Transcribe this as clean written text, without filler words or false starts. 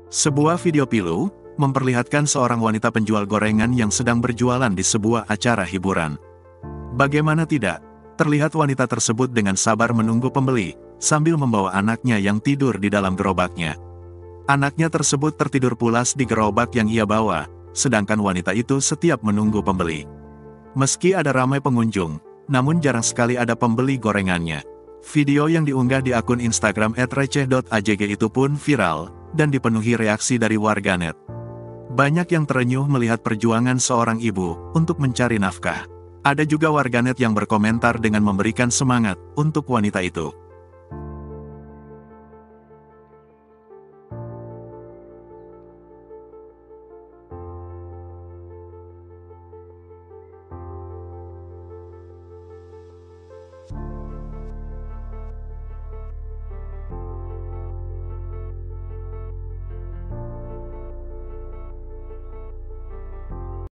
Sebuah video pilu, memperlihatkan seorang wanita penjual gorengan yang sedang berjualan di sebuah acara hiburan. Bagaimana tidak, terlihat wanita tersebut dengan sabar menunggu pembeli, sambil membawa anaknya yang tidur di dalam gerobaknya. Anaknya tersebut tertidur pulas di gerobak yang ia bawa, sedangkan wanita itu setiap menunggu pembeli. Meski ada ramai pengunjung, namun jarang sekali ada pembeli gorengannya. Video yang diunggah di akun Instagram @receh.ajg itu pun viral, dan dipenuhi reaksi dari warganet. Banyak yang terenyuh melihat perjuangan seorang ibu untuk mencari nafkah. Ada juga warganet yang berkomentar dengan memberikan semangat untuk wanita itu.